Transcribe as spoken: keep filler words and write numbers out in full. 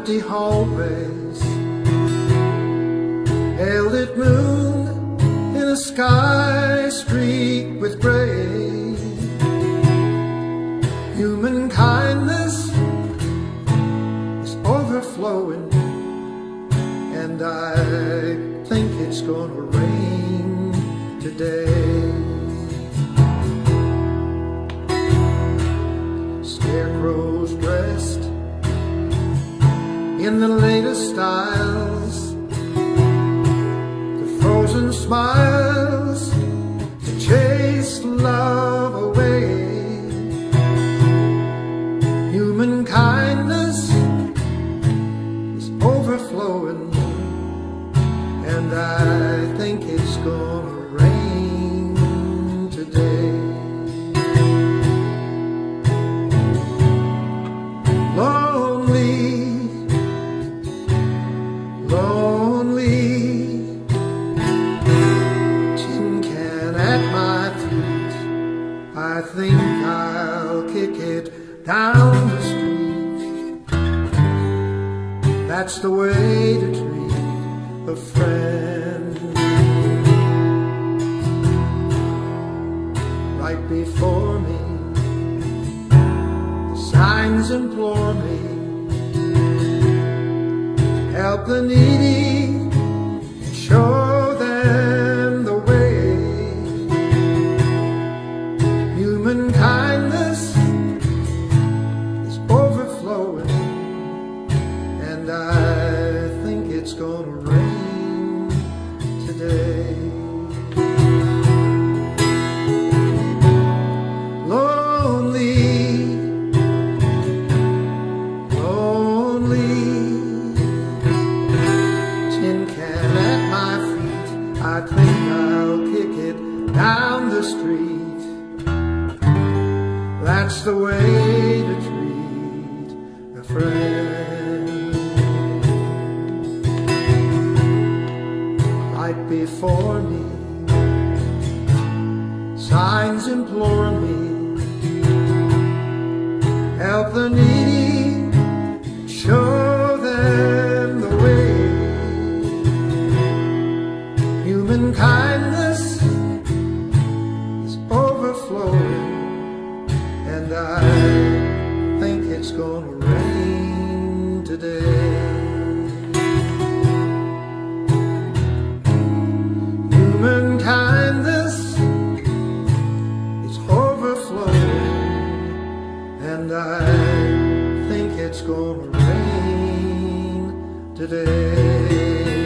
empty hallways, hailed at noon in a sky streaked with gray. Human kindness is overflowing, and I think it's gonna rain today. Scarecrows dressed in the latest styles, the frozen smiles to chase love away. Human kindness is overflowing, and I think it's gonna rain today. Lonely, lonely, tin can at my feet. I think I'll kick it down the street. That's the way to treat a friend. Right before me, the signs implore me, help the needy, show them the way. Human kindness is overflowing, and I think it's gonna rain today. Lonely, lonely, tin can at my feet. I think I'll kick it down the street. That's the way to treat a friend. Right before me, signs implore me, help the needy, show them the way. Human kindness is overflowing, and I think it's gonna rain today. Human kindness is overflowing, and I think it's gonna rain today.